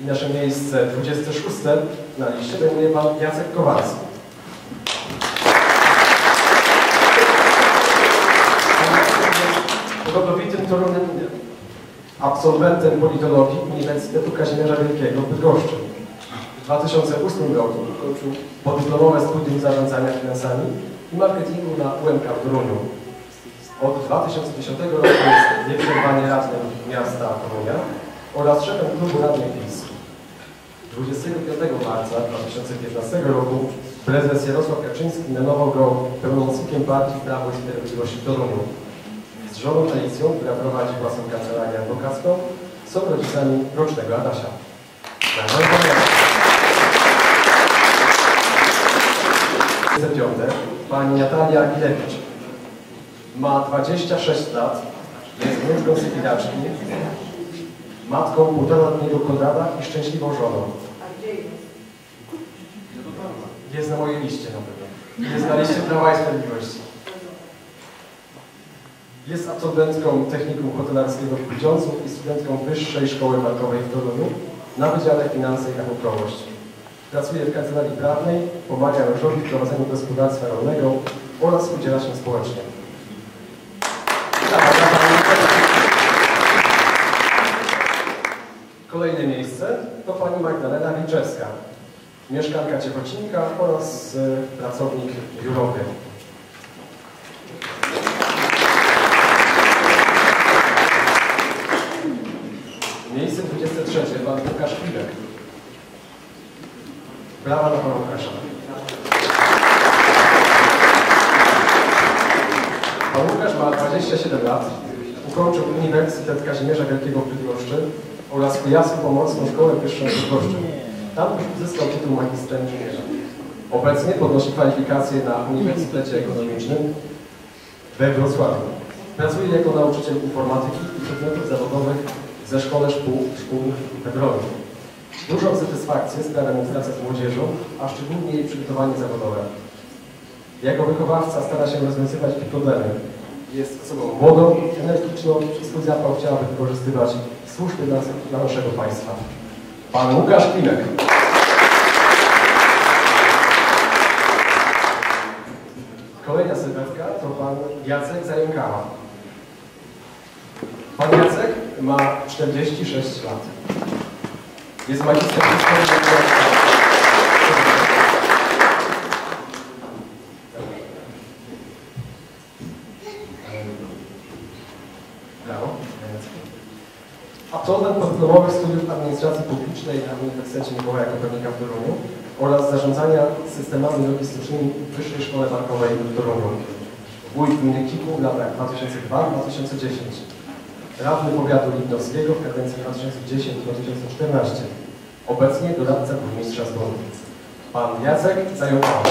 I nasze miejsce 26 na liście zajmuje pan Jacek Kowalski. Rodowitym Toruniem, absolwentem politologii Uniwersytetu Kazimierza Wielkiego w Bydgoszczy. W 2008 roku ukończył podyplomowe studium zarządzania finansami i marketingu na UMK w Toruniu. Od 2010 roku jest nieprzerwanie radnym miasta Torunia oraz szefem klubu radnych PiS. 25 marca 2015 roku prezes Jarosław Kaczyński mianował go pełnomocnikiem partii Prawo i Sprawiedliwość w Toruniu. Z żoną Alicją, która prowadzi własną kancelarię adwokacką, są rodzicami rocznego Adasia. Pani Natalia Gilewicz. Ma 26 lat, jest wnuczką sypidaczki, matką półtoraletniego Konrada i szczęśliwą żoną. Jest na mojej liście na pewno. Jest na liście Prawa i Sprawiedliwości. Jest absolwentką Technikum Hotelarskiego w Grudziądzu i studentką Wyższej Szkoły Bankowej w Toruniu na Wydziale Finanse i Rachunkowość. Pracuje w kancelarii prawnej, pomaga mężowi w prowadzeniu gospodarstwa rolnego oraz udziela się społecznie. Kolejne miejsce to pani Magdalena Wilczewska, mieszkanka Ciechocinka oraz pracownik biurowy. Miejsce 23. Pan Łukasz Pilek. Brawa dla pana Łukasza. Pan Łukasz ma 27 lat. Ukończył Uniwersytet Kazimierza Wielkiego w Bydgoszczy oraz Kujawsko-Pomorską Szkołę Wyższą w Bydgoszczy. Tam uzyskał tytuł magistra inżyniera. Obecnie podnosi kwalifikacje na Uniwersytecie Ekonomicznym we Wrocławiu. Pracuje jako nauczyciel informatyki i przedmiotów zawodowych ze szkół we Wroniu. Dużą satysfakcję sprawia mu praca z młodzieżą, a szczególnie jej przygotowanie zawodowe. Jako wychowawca stara się rozwiązywać ich problemy. Jest osobą młodą, energiczną i swój zapał chciałaby wykorzystywać słusznie dla naszego państwa. Pan Łukasz Klimek. Kolejna sylwetka to pan Jacek Zająkała. Pan Jacek ma 46 lat. Jest magistrem historii. Absolwent podyplomowych studiów administracji publicznej na Uniwersytecie Mikołaja Kopernika w Toruniu oraz zarządzania systemami logistycznymi w Wyższej Szkole Bankowej w Toruniu. Wójt gminy Kiku w latach 2002-2010. Radny powiatu Lipnowskiego w kadencji 2010-2014. Obecnie doradca burmistrza Zbonu. Pan Jacek Zająkała.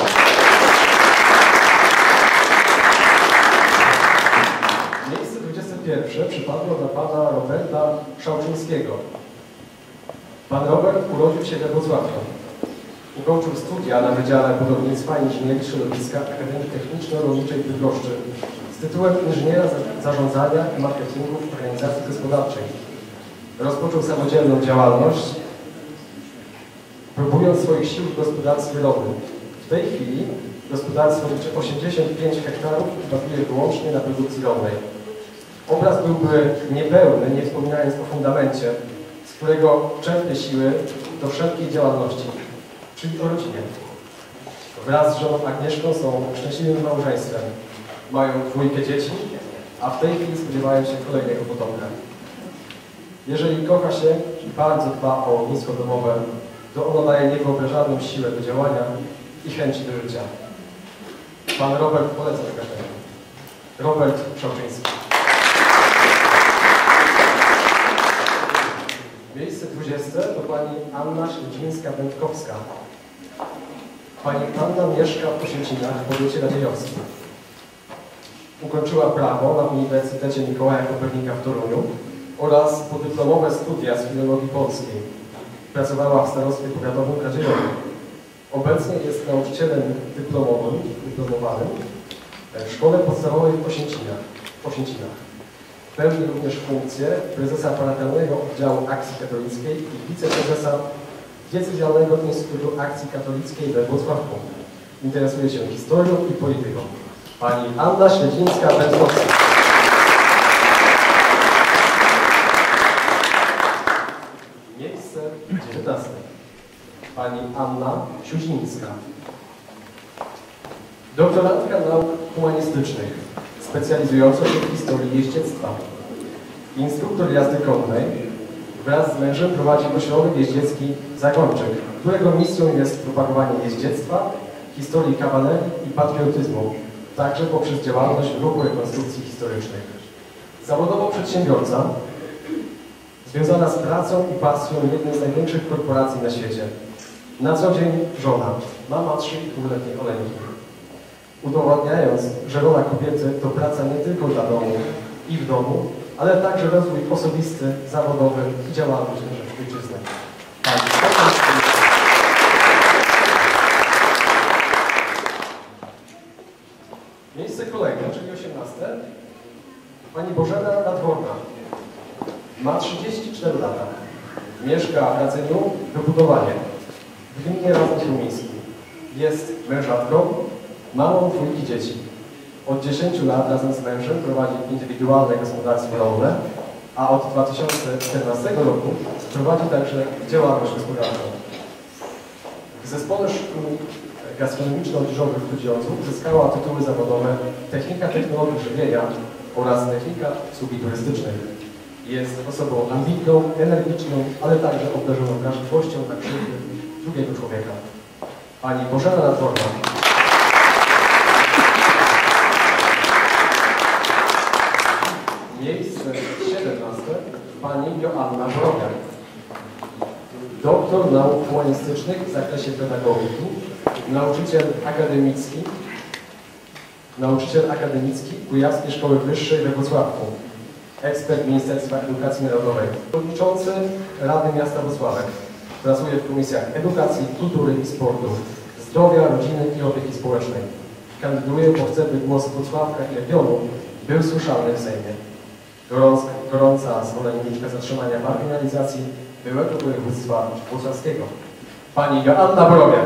Miejsce 21 przypadło dla pana Roberta Szałczyńskiego. Pan Robert urodził się we Wrocławiu. Ukończył studia na Wydziale Budownictwa i Inżynierii Środowiska Akademii Techniczno-Rolniczej w Bydgoszczy z tytułem inżyniera zarządzania i marketingu w organizacji gospodarczej. Rozpoczął samodzielną działalność, próbując swoich sił w gospodarstwie rolnym. W tej chwili gospodarstwo liczy 85 hektarów i bazuje wyłącznie na produkcji rolnej. Obraz byłby niepełny, nie wspominając o fundamencie, z którego czerpie siły do wszelkiej działalności, czyli o rodzinie. Wraz z żoną Agnieszką są szczęśliwym małżeństwem. Mają 2 dzieci, a w tej chwili spodziewają się kolejnego potomka. Jeżeli kocha się i bardzo dba o ognisko domowe, to ono daje niewyobrażalną siłę do działania i chęci do życia. Pan Robert poleca do każdego. Robert Szałczyński. Miejsce 20 to pani Anna Śledzińska-Wędkowska. Pani Anna mieszka w Oświęcimiach w powiecie radziejowskim. Ukończyła prawo na Uniwersytecie Mikołaja Kopernika w Toruniu oraz podyplomowe studia z filologii polskiej. Pracowała w starostwie powiatowym w Radziejowie. Obecnie jest nauczycielem dyplomowanym w Szkole Podstawowej w Oświęcimiach. Pełni również funkcję prezesa parafialnego oddziału Akcji Katolickiej i wiceprezesa Diecezjalnego Instytutu Akcji Katolickiej we Włocławku. Interesuje się historią i polityką. Pani Anna Śledzińska-Węzłowska. Miejsce 19. Pani Anna Siuzińska. Doktorantka nauk humanistycznych, specjalizująca się w historii jeździectwa. Instruktor jazdy konnej, wraz z mężem prowadzi ośrodek jeździecki Zagączek, którego misją jest propagowanie jeździectwa, historii kawalerii i patriotyzmu, także poprzez działalność w ruchu rekonstrukcji historycznej. Zawodowo przedsiębiorca, związana z pracą i pasją jednej z największych korporacji na świecie. Na co dzień żona, mama 3,5-letniej Oleńki. Udowadniając, że rola kobiety to praca nie tylko dla domu i w domu, ale także rozwój osobisty, zawodowy i działalność na rzecz ojczyzny. Miejsce kolejne, czyli 18. Pani Bożena Nadworna. Ma 34 lata. Mieszka w Radzyniu, Wybudowanie, w gminie Radzyń Śrómiejski. Jest mężatką, mamą 2 dzieci. Od 10 lat razem z mężem prowadzi indywidualne gospodarstwo rolne, a od 2014 roku prowadzi także działalność gospodarczą. W zespole szkół gastronomiczno-dyżurnych w Grudziądzu uzyskała tytuły zawodowe Technika Technologii Żywienia oraz Technika Obsługi Turystycznej. Jest osobą ambitną, energiczną, ale także obdarzoną wrażliwością na krzywdy drugiego człowieka. Pani Bożena Nadworna. Miejsce 17. Pani Joanna Borowiak. Doktor nauk humanistycznych w zakresie pedagogiki, nauczyciel akademicki Kujawskiej Szkoły Wyższej we Włocławku, ekspert Ministerstwa Edukacji Narodowej, przewodniczący Rady Miasta Włocławek. Pracuje w komisjach edukacji, kultury i sportu, zdrowia, rodziny i opieki społecznej. Kandyduje, bo chce, by głos Włocławka i regionu był słyszalny w Sejmie. Gorąca zwolenniczka zatrzymania marginalizacji byłego województwa włocławskiego. Pani Joanna Borowiak.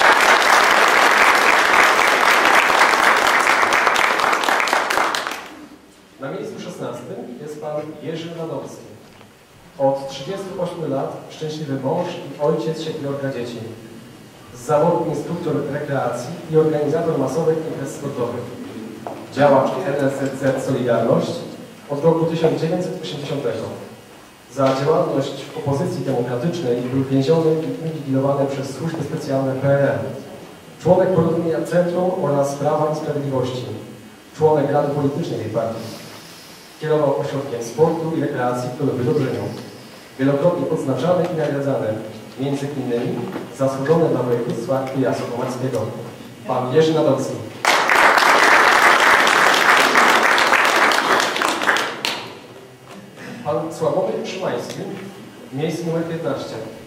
Na miejscu 16 jest pan Jerzy Nadowski. Od 38 lat szczęśliwy mąż i ojciec 7 dzieci. Z zawodu instruktor rekreacji i organizator masowych imprez sportowych. Działacz NSZZ Solidarność od roku 1980. Za działalność w opozycji demokratycznej był więziony i inwigilowany przez służby specjalne PRL. Członek porozumienia Centrum oraz Prawa i Sprawiedliwości. Członek Rady Politycznej tej partii. Kierował ośrodkiem sportu i rekreacji w Wydobrzeniu. Wielokrotnie odznaczany i nagradzany, między innymi zasłużony dla województwa kujawsko-pomorskiego. Pan Jerzy Nadowski. Pan Sławomir Szymański, miejsce numer 15.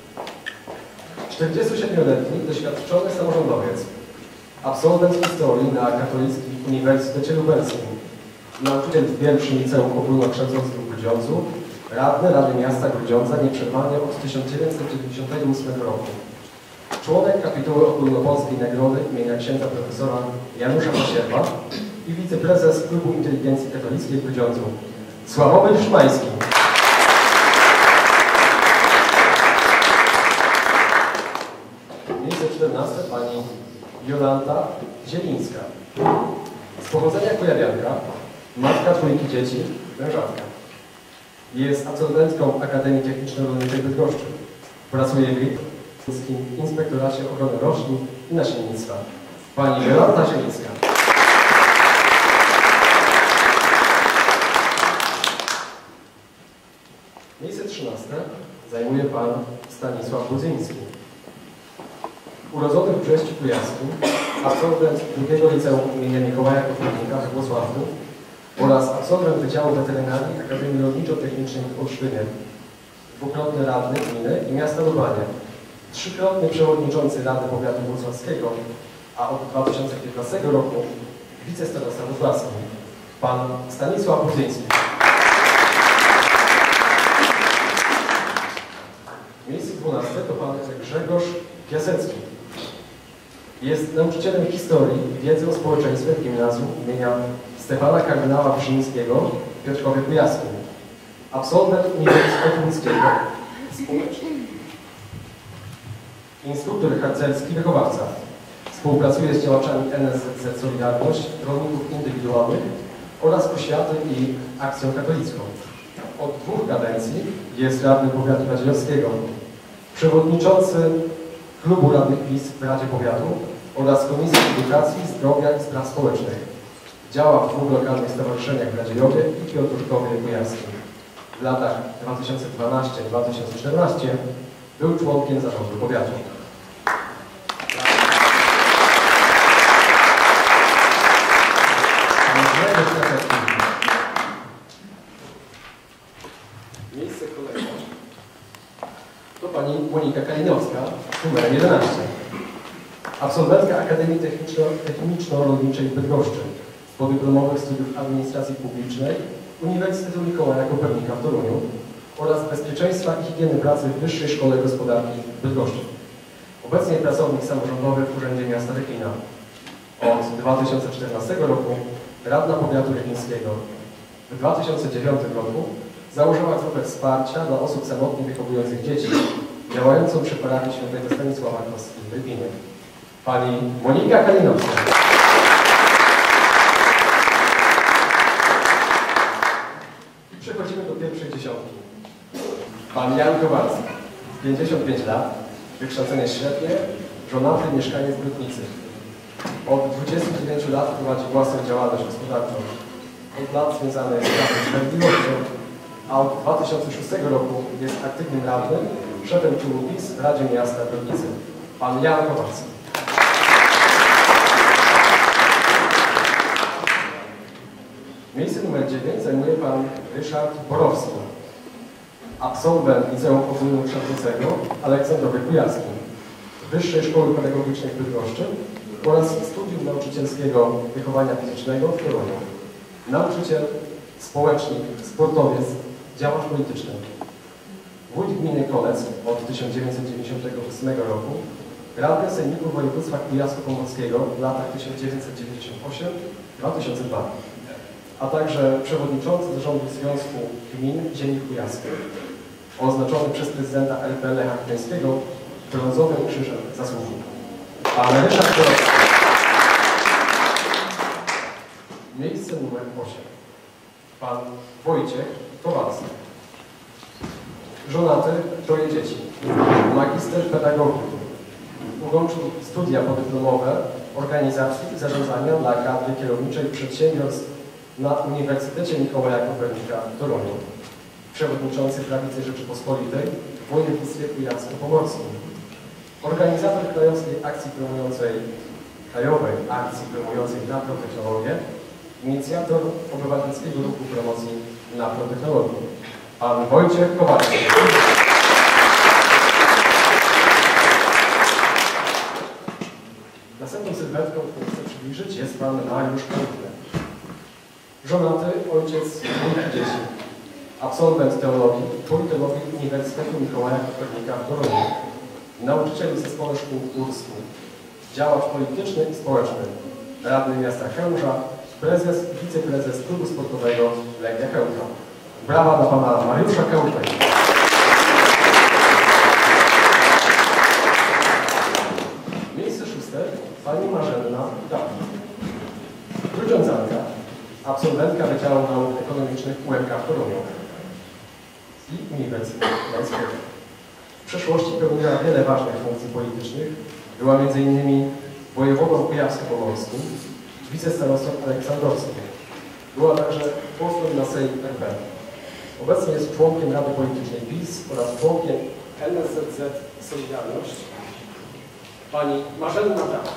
47-letni, doświadczony samorządowiec. Absolwent historii na Katolickim Uniwersytecie Lubelskim. Nauczyciel w pierwszym liceum ogólnokształcącym w Grudziądzu. Radny Rady Miasta Grudziądza nieprzerwanie od 1998 roku. Członek kapituły ogólnopolskiej nagrody imienia księdza profesora Janusza Pasierba i wiceprezes Klubu Inteligencji Katolickiej w Grudziądzu. Sławomir Szymański. Miejsce 14. Pani Jolanta Zielińska. Z pochodzenia kujawianka, matka 2 dzieci, mężatka. Jest absolwentką Akademii Techniczno-Rolniczej w Bydgoszczy. Pracuje w Inspektoracie Ochrony Roślin i Nasiennictwa. Pani Jolanta Zielińska. Miejsce 13 zajmuje pan Stanisław Budzyński. Urodzony w Brześciu Kujawskim, absolwent II Liceum im. Mikołaja Kopernika we Włocławku oraz absolwent Wydziału Weterynarii Akademii Rolniczo-Technicznej w Olsztynie. Dwukrotny radny gminy i miasta Lubanie. 3-krotny przewodniczący Rady Powiatu Włocławskiego, a od 2015 roku wicestarosta włocławski. Pan Stanisław Budzyński. Piasecki. Jest nauczycielem historii i wiedzy o społeczeństwie w gimnazjum imienia Stefana Kardynała Wyszyńskiego w Piotrkowie Kujawskim. Absolwent Uniwersytetu Łódzkiego. Instruktor harcerski, wychowawca. Współpracuje z działaczami NSZZ Solidarność, rolników indywidualnych oraz Oświaty i Akcją Katolicką. Od 2 kadencji jest radnym powiatu radziejowskiego, przewodniczący Klubu Radnych PiS w Radzie Powiatu oraz Komisji Edukacji, Zdrowia i Spraw Społecznych. Działa w 2 lokalnych stowarzyszeniach w Radziejowie i Piotrkowie Kujawskim. W latach 2012-2014 był członkiem zarządu powiatu. Miejsce kolejne to pani Monika Kalinowska, numerem 11. Absolwentka Akademii Techniczno-Rolniczej w Bydgoszczy, podyplomowych studiów administracji publicznej Uniwersytetu Mikołaja Kopernika w Toruniu oraz bezpieczeństwa i higieny pracy w Wyższej Szkole Gospodarki w Bydgoszczy. Obecnie pracownik samorządowy w Urzędzie Miasta Rybina. Od 2014 roku radna powiatu rybinskiego. W 2009 roku założyła grupę wsparcia dla osób samotnie wychowujących dzieci, działającą przy parafii Świętego Stanisława Kostki w Rybinie. Pani Monika Kalinowska. I przechodzimy do pierwszej dziesiątki. Pan Jan Kowalski, 55 lat, wykształcenie średnie, żonaty, mieszkaniec Brudnicy. Od 29 lat prowadzi własną działalność gospodarczą. Od lat związany jest z Prawem i Sprawiedliwością, a od 2006 roku jest aktywnym radnym, szefem klubu PiS w Radzie Miasta Brudnicy. Pan Jan Kowalski. Miejsce numer 9 zajmuje pan Ryszard Borowski, absolwent Liceum Ogólnokształcącego Aleksandrowie Kujawskim, Wyższej Szkoły Pedagogicznej w Bydgoszczy oraz Studium Nauczycielskiego Wychowania Fizycznego w Toruniu. Nauczyciel, społecznik, sportowiec, działacz polityczny. Wójt gminy Kolec od 1998 roku, radny Sejmiku Województwa Kujawsko-Pomorskiego w latach 1998-2002, a także przewodniczący zarządu Związku Gmin Ziemi Kujawskiej, oznaczony przez prezydenta RP Lecha Kaczyńskiego brązowym krzyżem zasługi. Pan Ryszard Borowski. Miejsce numer 8. Pan Wojciech Kowalski. Żonaty, 3 dzieci. Magister pedagogiki. Ukończył studia podyplomowe organizacji i zarządzania dla kadry kierowniczej przedsiębiorstw na Uniwersytecie Mikołaja Kopernika w Toruniu. Przewodniczący Prawicy Rzeczypospolitej w województwie kujawsko-pomorskim. Organizator krajowej akcji promującej naprotechnologię, inicjator Obywatelskiego Ruchu Promocji Naprotechnologii. Pan Wojciech Kowalski. Następną sylwetką, którą chcę przybliżyć, jest pan Mariusz Kępny. Żonaty, ojciec 2 dzieci. Absolwent teologii, politologii Uniwersytetu Mikołaja Kopernika w Toruniu. Nauczyciel w Zespole Szkół Górskich. Działacz polityczny i społeczny. Radny miasta Chełmża, prezes i wiceprezes klubu sportowego Legia Chełmża. Brawa dla pana Mariusza Kępy. Miejsce 6. Pani Marzenna Dawid. Grudziądzanka, absolwentka Wydziału Nauk Ekonomicznych UMK w Toruniu i Uniwersytetu Gdańskiego. W przeszłości pełniła wiele ważnych funkcji politycznych. Była m.in. wojewodą kujawsko-pomorskim, wicestarostą aleksandrowskim. Była także posłem na Sejm RP. Obecnie jest członkiem Rady Politycznej PiS oraz członkiem NSZZ Solidarność. Pani Marzenna Dawid.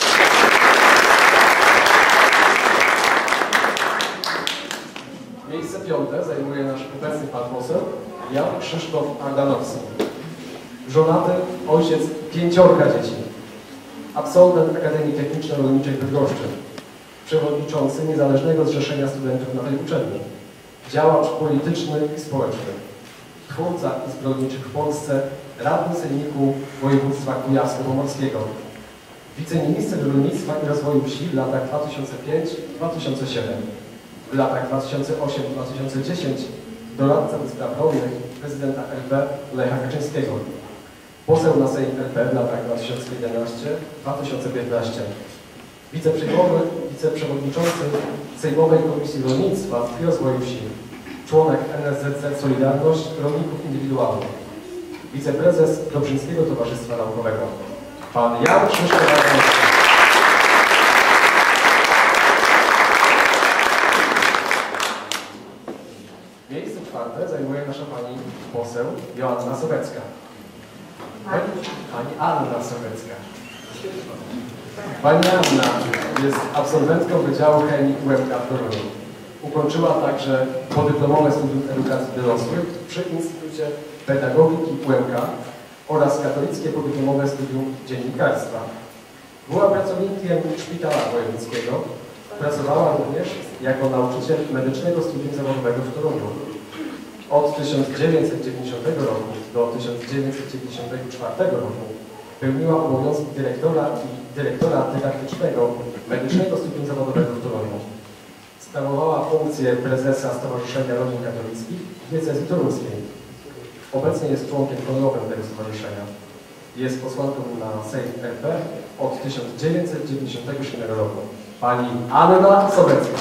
Miejsce 5. zajmuje nasz obecny pan poseł Jan Krzysztof Ardanowski. Żonaty, ojciec 5 dzieci. Absolwent Akademii Techniczno-Rolniczej w Bydgoszczy. Przewodniczący Niezależnego Zrzeszenia Studentów na tej uczelni. Działacz polityczny i społeczny. twórca i zbrodniczych w Polsce, radny sejmiku województwa kujawsko-pomorskiego, wiceminister rolnictwa i rozwoju wsi w latach 2005-2007, w latach 2008-2010 doradca do spraw rolnych prezydenta RP Lecha Kaczyńskiego, poseł na Sejm RP w latach 2011-2015, wiceprzewodniczący Sejmowej Komisji Rolnictwa i Rozwoju Wsi, członek NSZZ Solidarność Rolników Indywidualnych, wiceprezes Dobrzyńskiego Towarzystwa Naukowego, pan Jan Krzysztof. Miejsce czwarte zajmuje nasza pani poseł Joanna Sobecka. Pani Anna Sobecka. Pani Anna jest absolwentką Wydziału Chemii UMK w Toruniu. Ukończyła także podyplomowe studium edukacji dorosłych przy Instytucie Pedagogiki UMK oraz katolickie podyplomowe studium dziennikarstwa. Była pracownikiem Szpitala Wojewódzkiego. Pracowała również jako nauczyciel medycznego studium zawodowego w Toruniu. Od 1990 roku do 1994 roku pełniła obowiązki dyrektora dydaktycznego medycznego studium zawodowego w Toruniu. Sprawowała funkcję prezesa Stowarzyszenia Rodzin Katolickich w diecezji toruńskiej. Obecnie jest członkiem honorowym tego stowarzyszenia. Jest posłanką na Sejm RP od 1997 roku. Pani Anna Sobecka.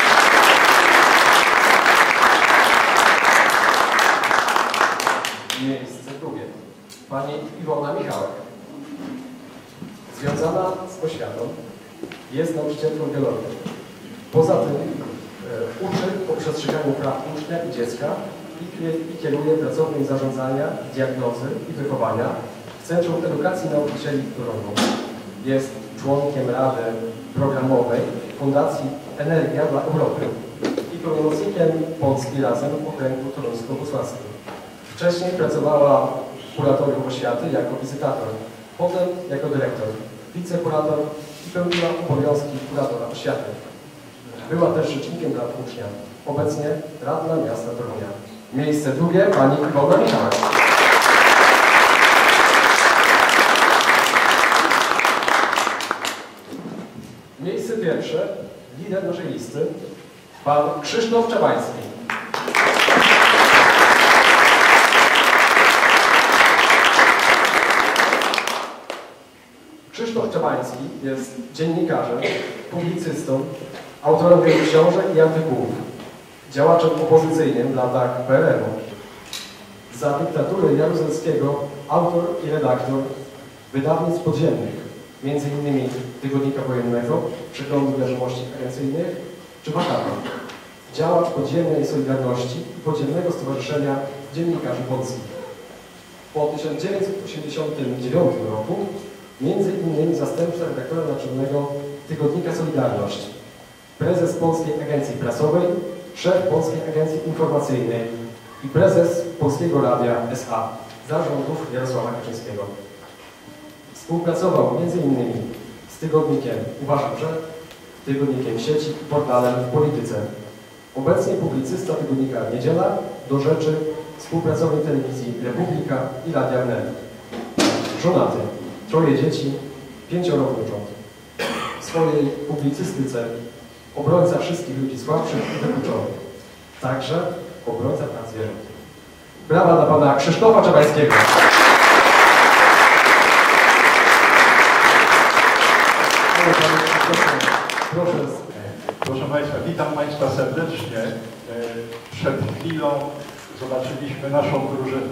Miejsce drugie. Pani Iwona Michałek. Związana z oświatą, jest nauczycielką biologii. Poza tym uczy o przestrzeganiu praw ucznia i dziecka i kieruje pracownią zarządzania, diagnozy i wychowania w Centrum Edukacji Nauczycieli w Toruniu. Jest członkiem Rady Programowej Fundacji Energia dla Europy i pełnomocnikiem Polski Razem w okręgu toruńsko-włocławskim. Wcześniej pracowała w kuratorium oświaty jako wizytator, potem jako dyrektor, wicepkurator i pełniła obowiązki kuratora oświaty. Była też rzecznikiem praw ucznia. Obecnie radna miasta Torunia. Miejsce drugie, pani Iwona Michałek. Miejsce pierwsze, lider naszej listy, pan Krzysztof Czabański. Krzysztof Czabański jest dziennikarzem, publicystą, autorem wielu książek i artykułów, działaczem opozycyjnym w latach PRL-u. Za dyktatury Jaruzelskiego autor i redaktor wydawnictw podziemnych, m.in. Tygodnika Wojennego, Przeglądu Wiadomości Agencyjnych czy Wakata. Działacz podziemnej Solidarności i Podziemnego Stowarzyszenia Dziennikarzy Polskich. Po 1989 roku m.in. zastępca redaktora naczelnego Tygodnika Solidarność, prezes Polskiej Agencji Prasowej, szef Polskiej Agencji Informacyjnej i prezes Polskiego Radia S.A. za rządów Jarosława Kaczyńskiego. Współpracował m.in. z tygodnikiem Uważam, że, tygodnikiem Sieci i portalem W Polityce. Obecnie publicysta tygodnika Niedziela, Do Rzeczy, współpracownik telewizji Republika i Radia Wnet. Żonaty, 3 dzieci, 5 wnucząt. W swojej publicystyce obrońca wszystkich ludzi słabszych i wykluczonych. Także obrońca praw zwierząt. Brawa dla pana Krzysztofa Czabańskiego. Proszę Państwa, witam Państwa serdecznie. Przed chwilą zobaczyliśmy naszą drużynę.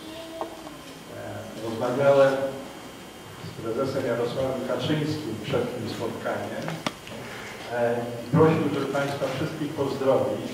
Rozmawiałem z prezesem Jarosławem Kaczyńskim przed tym spotkaniem. Prosił, żeby Państwa wszystkich pozdrowić.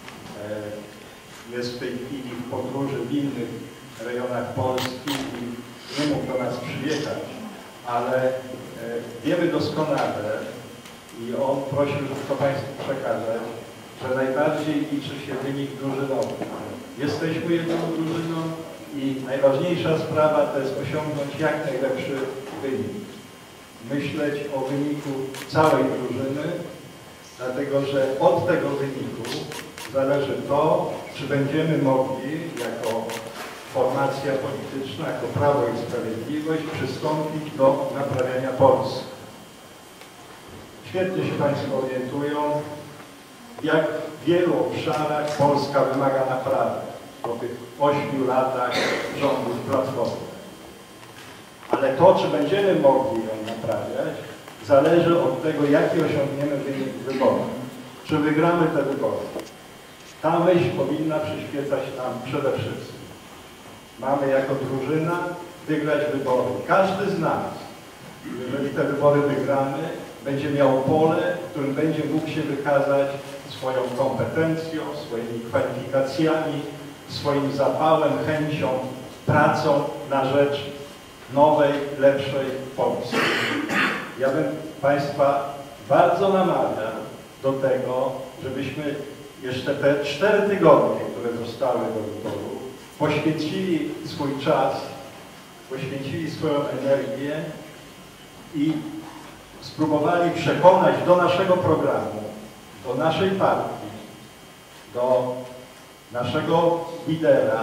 Jest w tej chwili w podróży w innych rejonach Polski i nie mógł do nas przyjechać, ale wiemy doskonale i on prosił, żeby to Państwu przekazać, że najbardziej liczy się wynik drużynowy. Jesteśmy jedną drużyną i najważniejsza sprawa to jest osiągnąć jak najlepszy wynik. Myśleć o wyniku całej drużyny, dlatego że od tego wyniku zależy to, czy będziemy mogli jako formacja polityczna jako Prawo i Sprawiedliwość przystąpić do naprawiania Polski. Świetnie się Państwo orientują, w jak wielu obszarach Polska wymaga naprawy po tych 8 latach rządów Platformy. Ale to, czy będziemy mogli ją naprawiać, zależy od tego, jaki osiągniemy wynik wyborów. Czy wygramy te wybory. Ta myśl powinna przyświecać nam przede wszystkim. Mamy jako drużyna wygrać wybory. Każdy z nas, jeżeli te wybory wygramy, będzie miał pole, w którym będzie mógł się wykazać swoją kompetencją, swoimi kwalifikacjami, swoim zapałem, chęcią, pracą na rzecz nowej, lepszej Polski. Ja bym Państwa bardzo namawiał do tego, żebyśmy jeszcze te 4 tygodnie, które zostały do wyboru, poświęcili swój czas, poświęcili swoją energię i spróbowali przekonać do naszego programu, do naszej partii, do naszego lidera,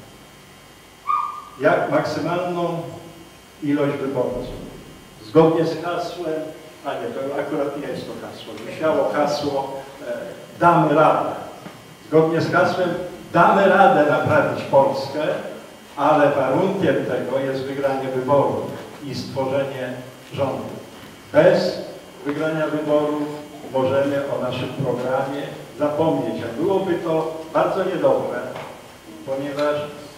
jak maksymalną ilość wyborców. Zgodnie z hasłem, a nie, to akurat nie jest to hasło, wisiało hasło damy radę. Zgodnie z hasłem damy radę naprawić Polskę, ale warunkiem tego jest wygranie wyborów i stworzenie rządu. Bez wygrania wyborów możemy o naszym programie zapomnieć, a byłoby to bardzo niedobre, ponieważ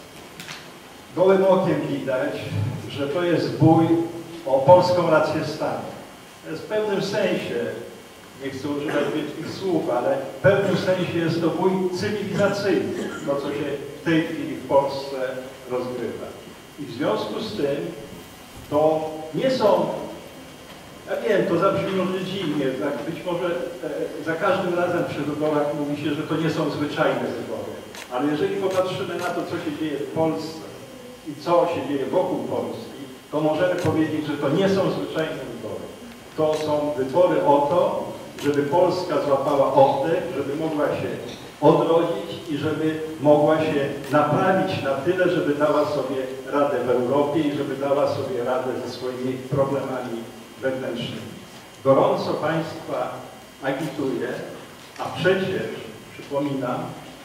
gołym okiem widać, że to jest bój o polską rację stanu. To jest w pewnym sensie, nie chcę używać wielkich słów, ale w pewnym sensie jest to bój cywilizacyjny, to co się w tej chwili w Polsce rozgrywa. I w związku z tym to nie są, ja wiem, to zabrzmi może dziwnie, tak, być może za każdym razem przy wyborach mówi się, że to nie są zwyczajne wybory, ale jeżeli popatrzymy na to, co się dzieje w Polsce i co się dzieje wokół Polski, to możemy powiedzieć, że to nie są zwyczajne wybory. To są wybory o to, żeby Polska złapała oddech, żeby mogła się odrodzić i żeby mogła się naprawić na tyle, żeby dała sobie radę w Europie i żeby dała sobie radę ze swoimi problemami wewnętrznymi. Gorąco Państwa agituję, a przecież, przypominam,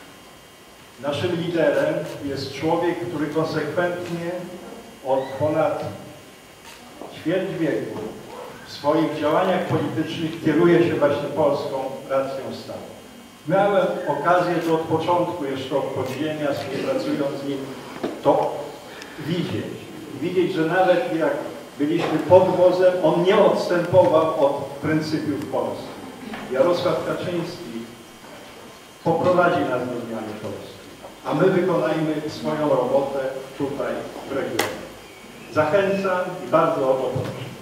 naszym liderem jest człowiek, który konsekwentnie od ponad ćwierć wieku w swoich działaniach politycznych kieruje się właśnie polską racją stanu. Miałem okazję to od początku jeszcze od podziemia, współpracując z nim, to widzieć. Widzieć, że nawet jak byliśmy pod wozem, on nie odstępował od pryncypiów Polski. Jarosław Kaczyński poprowadzi nas do zmiany Polski, a my wykonajmy swoją robotę tutaj w regionie. Zachęcam i bardzo o to proszę.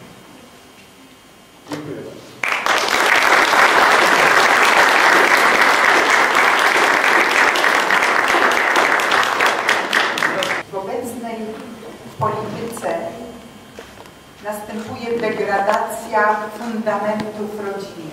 Dziękuję bardzo. W obecnej polityce następuje degradacja fundamentów rodziny.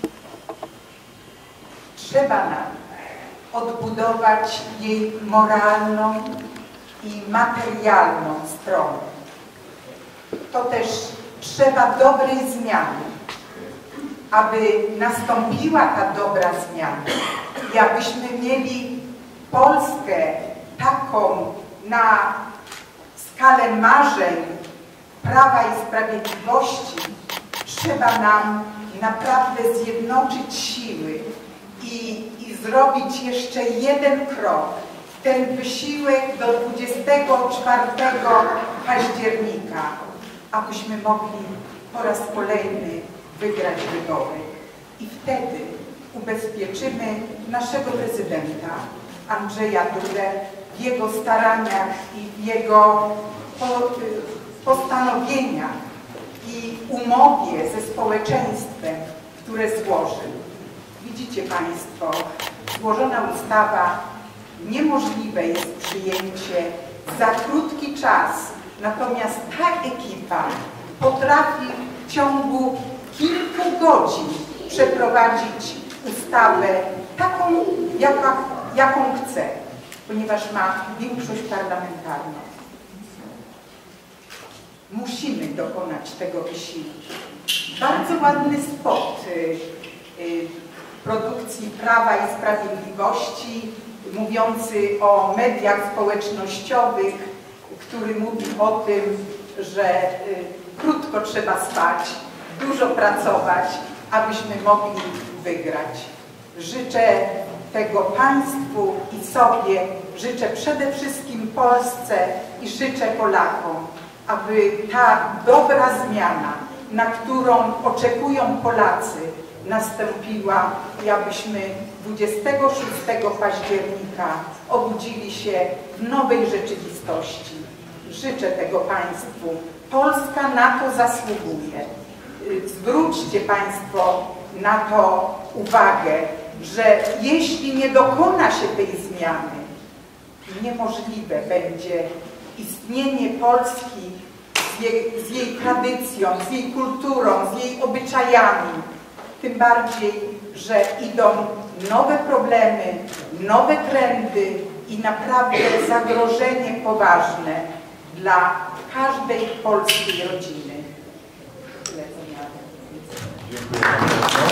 Trzeba nam odbudować jej moralną i materialną stronę. To też trzeba dobrej zmiany. Aby nastąpiła ta dobra zmiana i abyśmy mieli Polskę taką na skalę marzeń Prawa i Sprawiedliwości, trzeba nam naprawdę zjednoczyć siły i zrobić jeszcze jeden krok, ten wysiłek do 24 października, abyśmy mogli po raz kolejny wygrać wybory. I wtedy ubezpieczymy naszego prezydenta Andrzeja Dudę w jego staraniach i w jego postanowieniach i umowie ze społeczeństwem, które złożył. Widzicie Państwo, złożona ustawa, niemożliwe jest przyjęcie za krótki czas, natomiast ta ekipa potrafi w ciągu kilku godzin przeprowadzić ustawę taką, jaką chce. ponieważ ma większość parlamentarną. Musimy dokonać tego wysiłku. Bardzo ładny spot produkcji Prawa i Sprawiedliwości, mówiący o mediach społecznościowych, który mówi o tym, że krótko trzeba spać, dużo pracować, abyśmy mogli wygrać. Życzę tego Państwu i sobie, życzę przede wszystkim Polsce i życzę Polakom, aby ta dobra zmiana, na którą oczekują Polacy, nastąpiła i abyśmy 26 października obudzili się w nowej rzeczywistości. Życzę tego Państwu. Polska na to zasługuje. Zwróćcie Państwo na to uwagę, że jeśli nie dokona się tej zmiany, niemożliwe będzie istnienie Polski z jej tradycją, z jej kulturą, z jej obyczajami. Tym bardziej, że idą nowe problemy, nowe trendy i naprawdę zagrożenie poważne dla każdej polskiej rodziny. Tyle co miałem. Dziękuję bardzo.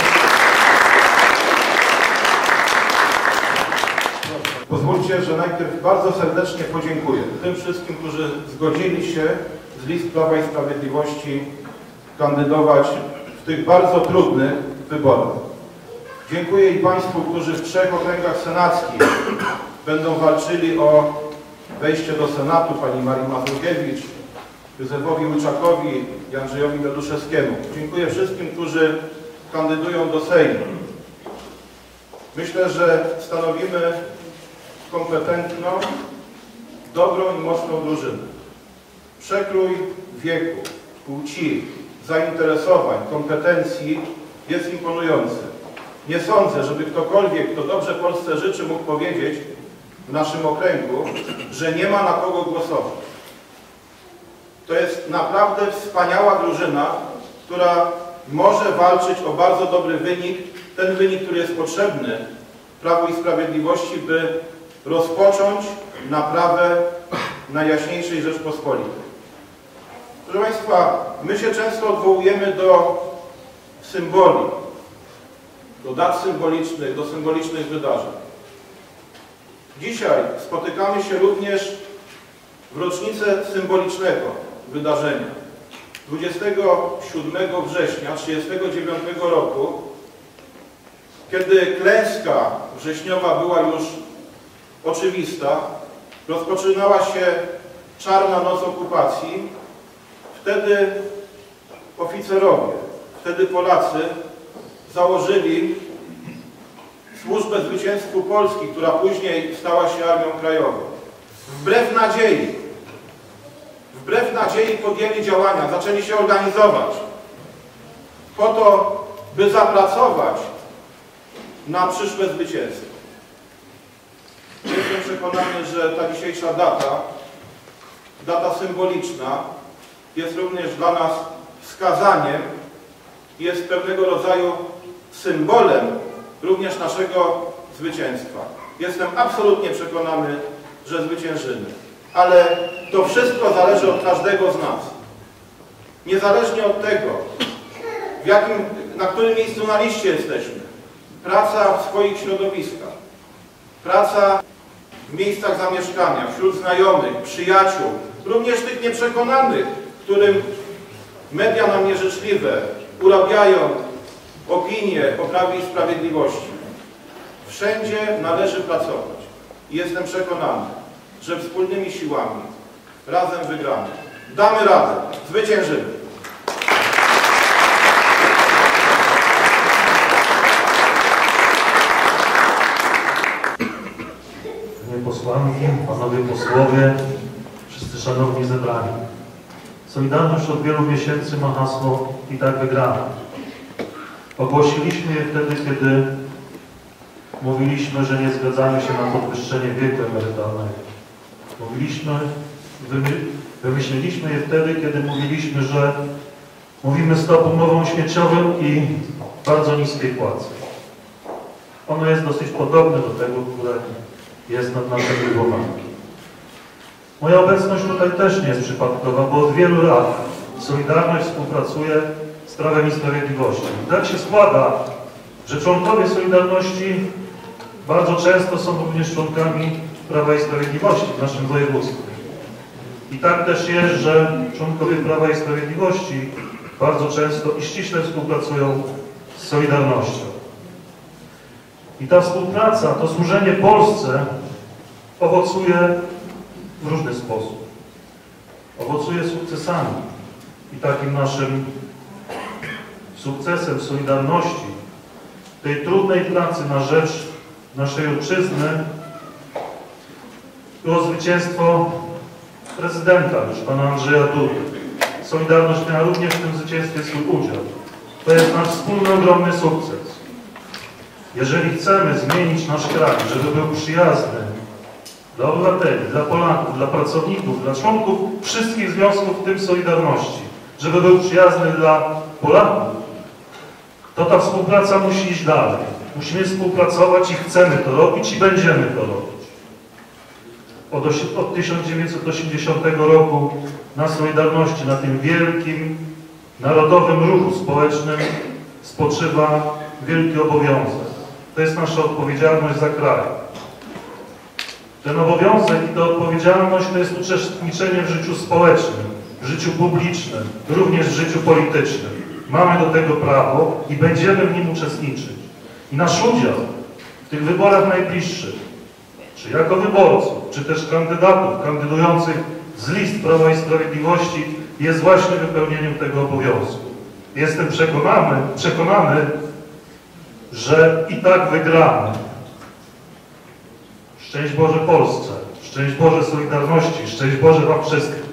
Pozwólcie, że najpierw bardzo serdecznie podziękuję tym wszystkim, którzy zgodzili się z list Prawa i Sprawiedliwości kandydować w tych bardzo trudnych wyborach. Dziękuję i Państwu, którzy w 3 okręgach senackich będą walczyli o wejście do Senatu, pani Marii Mazurkiewicz, Józefowi Łyczakowi i Andrzejowi Gaduszewskiemu. Dziękuję wszystkim, którzy kandydują do Sejmu. Myślę, że stanowimy kompetentną, dobrą i mocną drużynę. Przekrój wieku, płci, zainteresowań, kompetencji jest imponujący. Nie sądzę, żeby ktokolwiek, kto dobrze Polsce życzy, mógł powiedzieć w naszym okręgu, że nie ma na kogo głosować. To jest naprawdę wspaniała drużyna, która może walczyć o bardzo dobry wynik, ten wynik, który jest potrzebny Prawu i Sprawiedliwości, by rozpocząć naprawę Najjaśniejszej Rzeczpospolitej. Proszę Państwa, my się często odwołujemy do symboli, do dat symbolicznych, do symbolicznych wydarzeń. Dzisiaj spotykamy się również w rocznicę symbolicznego wydarzenia. 27 września 1939 roku, kiedy klęska wrześniowa była już oczywista, rozpoczynała się czarna noc okupacji, wtedy oficerowie, wtedy Polacy założyli Służbę Zwycięstwu Polski, która później stała się Armią Krajową. Wbrew nadziei podjęli działania, zaczęli się organizować po to, by zapracować na przyszłe zwycięstwo. Jestem przekonany, że ta dzisiejsza data symboliczna, jest również dla nas wskazaniem, jest pewnego rodzaju symbolem również naszego zwycięstwa. Jestem absolutnie przekonany, że zwyciężymy. Ale to wszystko zależy od każdego z nas. Niezależnie od tego, na którym miejscu na liście jesteśmy. Praca w swoich środowiskach. Praca w miejscach zamieszkania, wśród znajomych, przyjaciół, również tych nieprzekonanych, którym media nam nieżyczliwe urabiają opinie o Prawie i Sprawiedliwości. Wszędzie należy pracować. I jestem przekonany, że wspólnymi siłami razem wygramy. Damy radę. Zwyciężymy. Panie posłanki, panowie posłowie, wszyscy szanowni zebrani. Solidarność od wielu miesięcy ma hasło "I tak wygramy". Ogłosiliśmy je wtedy, kiedy mówiliśmy, że nie zgadzamy się na podwyższenie wieku emerytalnego. Wymyśliliśmy je wtedy, kiedy mówiliśmy, że mówimy stop umowom śmieciowym i bardzo niskiej płacy. Ono jest dosyć podobne do tego, które jest nad naszymi głowami. Moja obecność tutaj też nie jest przypadkowa, bo od wielu lat Solidarność współpracuje z Prawem i Sprawiedliwością. Tak się składa, że członkowie Solidarności bardzo często są również członkami Prawa i Sprawiedliwości w naszym województwie. I tak też jest, że członkowie Prawa i Sprawiedliwości bardzo często i ściśle współpracują z Solidarnością. I ta współpraca, to służenie Polsce owocuje w różny sposób. Owocuje sukcesami. I takim naszym sukcesem Solidarności, tej trudnej pracy na rzecz naszej ojczyzny, było zwycięstwo prezydenta już, pana Andrzeja Dudy. Solidarność miała również w tym zwycięstwie swój udział. To jest nasz wspólny, ogromny sukces. Jeżeli chcemy zmienić nasz kraj, żeby był przyjazny dla obywateli, dla Polaków, dla pracowników, dla członków wszystkich związków, w tym Solidarności, żeby był przyjazny dla Polaków, to ta współpraca musi iść dalej. Musimy współpracować i chcemy to robić i będziemy to robić. Od 1980 roku na Solidarności, na tym wielkim, narodowym ruchu społecznym spoczywa wielki obowiązek. To jest nasza odpowiedzialność za kraj. Ten obowiązek i ta odpowiedzialność to jest uczestniczenie w życiu społecznym, w życiu publicznym, również w życiu politycznym. Mamy do tego prawo i będziemy w nim uczestniczyć. I nasz udział w tych wyborach najbliższych, czy jako wyborców, czy też kandydatów kandydujących z list Prawa i Sprawiedliwości, jest właśnie wypełnieniem tego obowiązku. Jestem przekonany, że i tak wygramy. Szczęść Boże Polsce, szczęść Boże Solidarności, szczęść Boże Wam wszystkim.